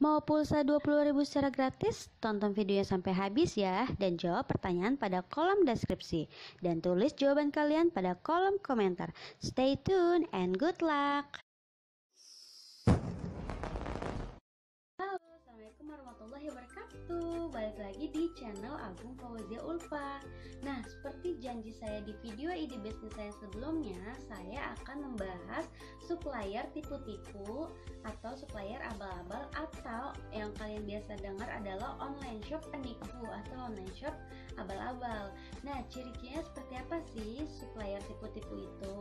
Mau pulsa 20.000 secara gratis? Tonton videonya sampai habis ya dan jawab pertanyaan pada kolom deskripsi dan tulis jawaban kalian pada kolom komentar. Stay tune and good luck. Halo, assalamualaikum warahmatullahi wabarakatuh. Balik lagi di channel Agung Fauzia Ulfa. Nah, seperti janji saya di video ide bisnis saya sebelumnya, saya akan membahas supplier tipu-tipu atau supplier abal-abal, atau yang kalian biasa dengar adalah online shop penipu atau online shop abal-abal. Nah, ciri-cirinya seperti apa sih supplier tipu-tipu itu?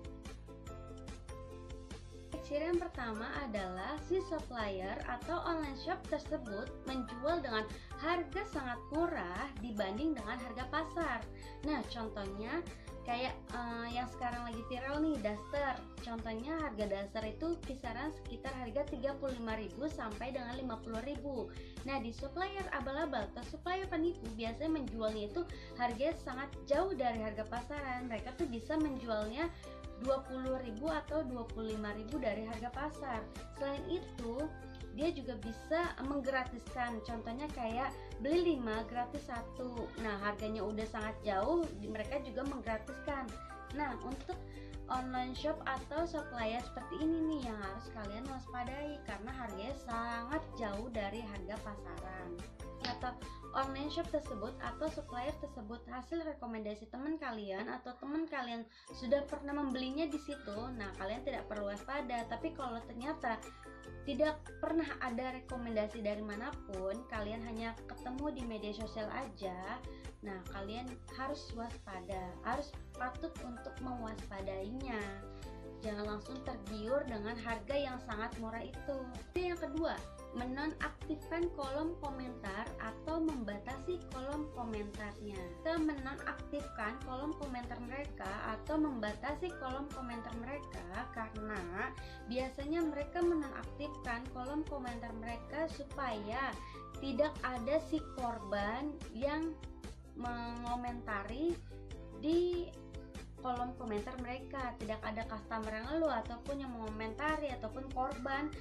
Ciri yang pertama adalah si supplier atau online shop tersebut menjual dengan harga sangat murah dibanding dengan harga pasar. Nah, contohnya kayak yang sekarang lagi viral nih, daster. Contohnya harga daster itu kisaran sekitar harga 35.000 sampai dengan 50.000. Nah, di supplier abal-abal atau supplier penipu biasanya menjualnya itu harganya sangat jauh dari harga pasaran. Mereka tuh bisa menjualnya 20.000 atau 25.000 dari harga pasar. Selain itu, dia juga bisa menggratiskan. Contohnya kayak beli 5 gratis 1. Nah, harganya udah sangat jauh, mereka juga menggratiskan. Nah, untuk online shop atau supplier seperti ini nih yang harus kalian waspadai karena harganya sangat jauh dari harga pasaran. Atau online shop tersebut atau supplier tersebut hasil rekomendasi teman kalian atau teman kalian sudah pernah membelinya di situ. Nah, kalian tidak perlu waspada. Tapi kalau ternyata tidak pernah ada rekomendasi dari manapun, kalian hanya ketemu di media sosial aja, nah kalian harus waspada, harus patut untuk mewaspadainya. Jangan langsung tergiur dengan harga yang sangat murah itu. Yang kedua, menonaktifkan kolom komentar atau membatasi kolom komentarnya. Kita menonaktifkan kolom komentar mereka atau membatasi kolom komentar mereka karena biasanya mereka menonaktifkan kolom komentar mereka supaya tidak ada si korban yang mengomentari di kolom komentar mereka. Tidak ada customer yang ngeluh ataupun yang mengomentari ataupun korban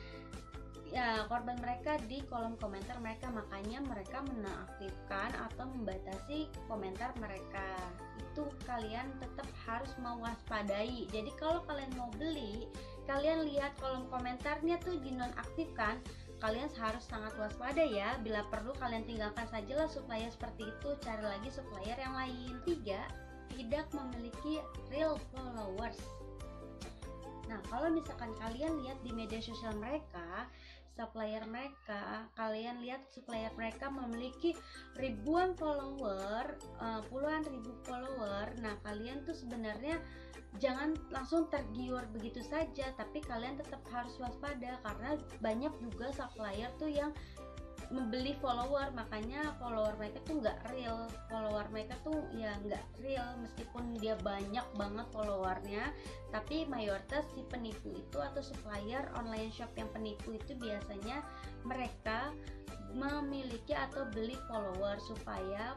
mereka di kolom komentar mereka. Makanya mereka menonaktifkan atau membatasi komentar mereka. Itu kalian tetap harus mewaspadai. Jadi kalau kalian mau beli, kalian lihat kolom komentarnya tuh dinonaktifkan, kalian harus sangat waspada ya. Bila perlu kalian tinggalkan sajalah supplier seperti itu, cari lagi supplier yang lain. 3, tidak memiliki real followers. Nah, kalau misalkan kalian lihat di media sosial mereka, supplier mereka, kalian lihat supplier mereka memiliki ribuan follower, puluhan ribu follower. Nah, kalian tuh sebenarnya jangan langsung tergiur begitu saja, tapi kalian tetap harus waspada karena banyak juga supplier tuh yang membeli follower, makanya follower mereka tuh nggak real. Follower mereka tuh ya nggak real, meskipun dia banyak banget followernya, tapi mayoritas si penipu itu atau supplier online shop yang penipu itu biasanya mereka memiliki atau beli follower supaya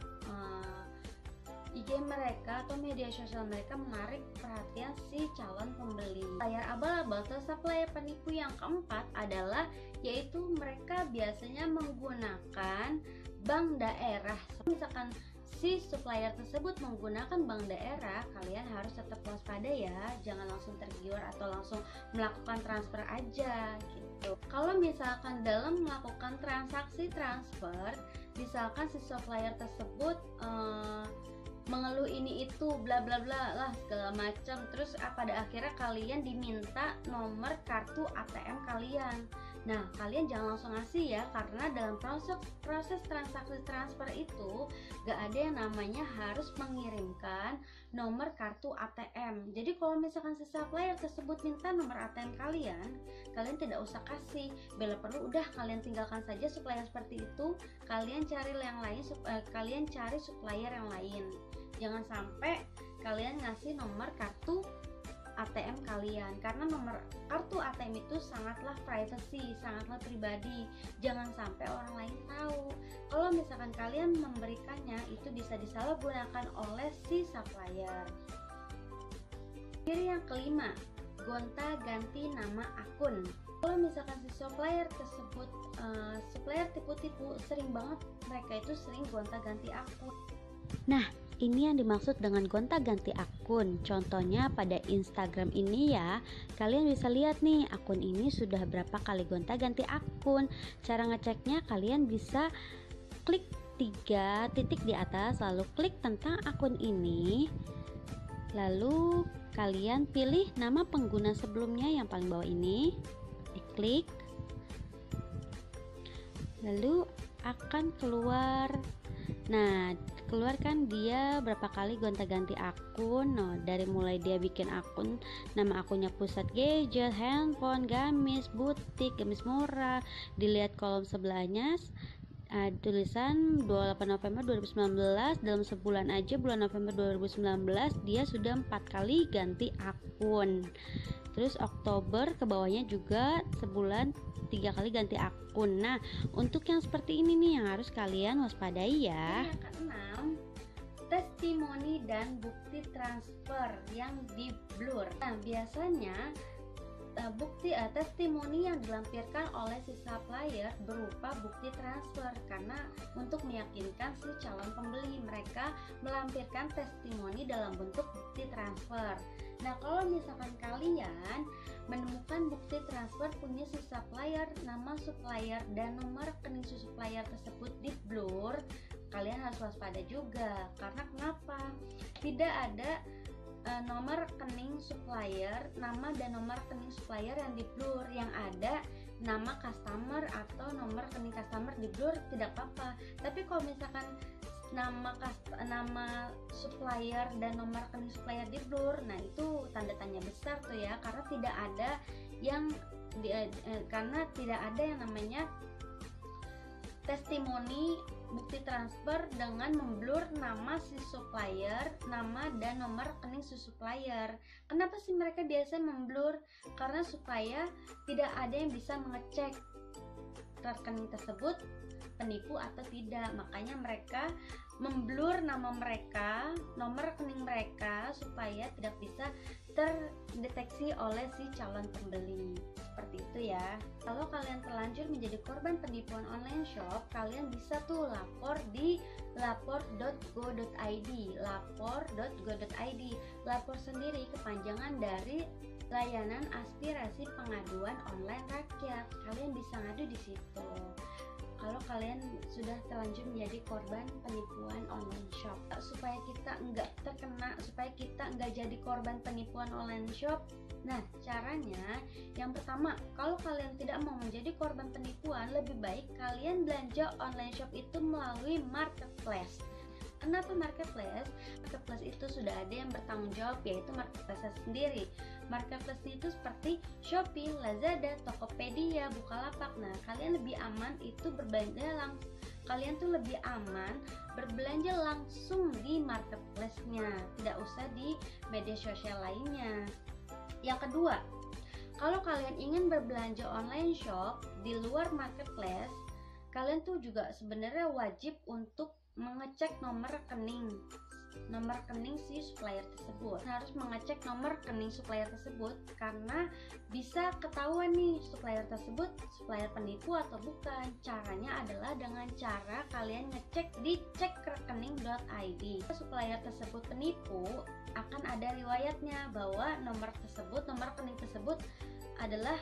IG mereka atau media sosial mereka menarik perhatian si calon pembeli. Supplier abal-abal atau supplier penipu yang keempat adalah yaitu mereka biasanya menggunakan bank daerah. Misalkan si supplier tersebut menggunakan bank daerah, kalian harus tetap waspada ya. Jangan langsung tergiur atau langsung melakukan transfer aja gitu. Kalau misalkan dalam melakukan transaksi transfer, misalkan si supplier tersebut mengeluh ini itu bla bla bla lah segala macam, terus pada akhirnya kalian diminta nomor kartu ATM kalian. Nah, kalian jangan langsung ngasih ya, karena dalam proses transaksi transfer itu gak ada yang namanya harus mengirimkan nomor kartu ATM. Jadi kalau misalkan si supplier tersebut minta nomor ATM kalian tidak usah kasih. Bila perlu udah kalian tinggalkan saja supplier seperti itu, kalian cari yang lain, kalian cari supplier yang lain. Jangan sampai kalian ngasih nomor kartu ATM kalian, karena nomor kartu ATM itu sangatlah privacy, sangatlah pribadi. Jangan sampai orang lain tahu. Kalau misalkan kalian memberikannya, itu bisa disalahgunakan oleh si supplier. Ciri yang kelima, gonta-ganti nama akun. Kalau misalkan si supplier tersebut supplier tipu-tipu, sering banget mereka itu sering gonta-ganti akun. Nah, ini yang dimaksud dengan gonta-ganti akun. Contohnya pada Instagram ini ya, kalian bisa lihat nih akun ini sudah berapa kali gonta-ganti akun. Cara ngeceknya kalian bisa klik 3 titik di atas, lalu klik tentang akun ini. Lalu kalian pilih nama pengguna sebelumnya yang paling bawah ini, diklik. Lalu akan keluar. Nah, keluarkan dia berapa kali gonta-ganti akun. Nah, dari mulai dia bikin akun, nama akunnya pusat gadget, handphone, gamis, butik, gamis murah. Dilihat kolom sebelahnya tulisan 28 November 2019. Dalam sebulan aja, bulan November 2019 dia sudah 4 kali ganti akun. Terus Oktober ke bawahnya juga sebulan 3 kali ganti akun. Nah, untuk yang seperti ini nih yang harus kalian waspadai ya. Yang keenam, testimoni dan bukti transfer yang di blur. Nah, biasanya testimoni yang dilampirkan oleh si supplier berupa bukti transfer, karena untuk meyakinkan si calon pembeli mereka melampirkan testimoni dalam bentuk bukti transfer. Nah, kalau misalkan kalian menemukan bukti transfer punya si supplier, nama supplier dan nomor rekening si supplier tersebut di blur, kalian harus waspada juga. Karena kenapa? Tidak ada nomor rekening supplier, nama dan nomor rekening supplier yang di blur. Yang ada nama customer atau nomor rekening customer di blur tidak apa-apa. Tapi kalau misalkan nama supplier dan nomor rekening supplier di blur, nah itu tanda tanya besar tuh ya, karena tidak ada yang namanya testimoni bukti transfer dengan memblur nama si supplier, nama dan nomor rekening si supplier. Kenapa sih mereka biasa memblur? Karena supaya tidak ada yang bisa mengecek rekening tersebut penipu atau tidak. Makanya mereka memblur nama mereka, nomor rekening mereka supaya tidak bisa terdeteksi oleh si calon pembeli. Seperti itu ya. Kalau kalian terlanjur menjadi korban penipuan online shop, kalian bisa tuh lapor di lapor.go.id. Lapor sendiri kepanjangan dari layanan aspirasi pengaduan online rakyat. Kalian bisa ngadu di situ kalau kalian sudah terlanjur menjadi korban penipuan online shop. Supaya kita enggak terkena, supaya kita enggak jadi korban penipuan online shop, nah caranya yang pertama, kalau kalian tidak mau menjadi korban penipuan, lebih baik kalian belanja online shop itu melalui marketplace. Kenapa marketplace? Marketplace itu sudah ada yang bertanggung jawab, yaitu marketplace sendiri. Marketplace itu seperti Shopee, Lazada, Tokopedia, Bukalapak. Nah, kalian lebih aman itu kalian tuh lebih aman berbelanja langsung di marketplace-nya, tidak usah di media sosial lainnya. Yang kedua, kalau kalian ingin berbelanja online shop di luar marketplace, kalian tuh juga sebenarnya wajib untuk mengecek nomor rekening si supplier tersebut. Harus mengecek nomor rekening supplier tersebut karena bisa ketahuan nih supplier tersebut supplier penipu atau bukan. Caranya adalah dengan cara kalian ngecek di cekrekening.id. Supplier tersebut penipu, akan ada riwayatnya bahwa nomor rekening tersebut adalah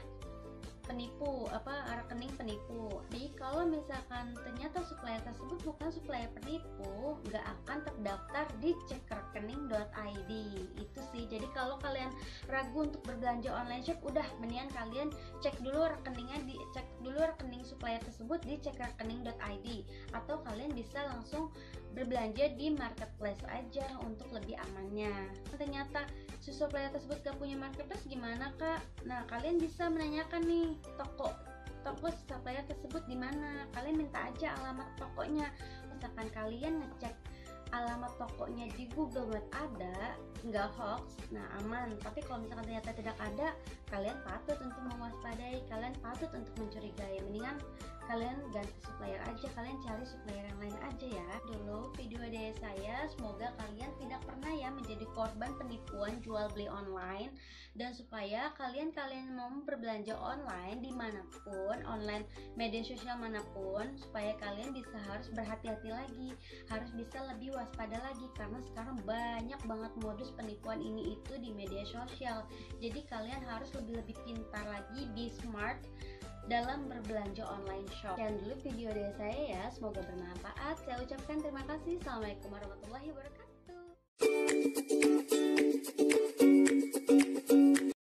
rekening penipu. Jadi kalau misalkan ternyata supplier tersebut bukan supplier penipu, nggak akan terdaftar di cekrekening.id. Itu sih. Jadi kalau kalian ragu untuk berbelanja online shop, udah mendingan kalian cek dulu rekening supplier tersebut di cekrekening.id, atau kalian bisa langsung berbelanja di marketplace aja untuk lebih amannya. Ternyata si supplier tersebut gak punya marketplace, gimana kak? Nah, kalian bisa menanyakan nih toko supplier tersebut di mana. Kalian minta aja alamat tokonya. Misalkan kalian ngecek alamat tokonya di Google Map ada, nggak hoax, nah aman. Tapi kalau misalkan ternyata tidak ada, kalian patut untuk mewaspadai, kalian patut untuk mencurigai. Mendingan kalian ganti supplier aja, kalian cari supplier yang lain aja ya. Dulu video dari saya, semoga kalian tidak pernah ya menjadi korban penipuan jual beli online, dan supaya kalian mau berbelanja online dimanapun, online media sosial manapun, supaya kalian bisa harus berhati-hati lagi, harus bisa lebih waspada lagi, karena sekarang banyak banget modus penipuan ini itu di media sosial. Jadi kalian harus lebih pintar lagi, be smart dalam berbelanja online shop. Sekian dulu video dari saya ya, semoga bermanfaat. Saya ucapkan terima kasih. Assalamualaikum warahmatullahi wabarakatuh.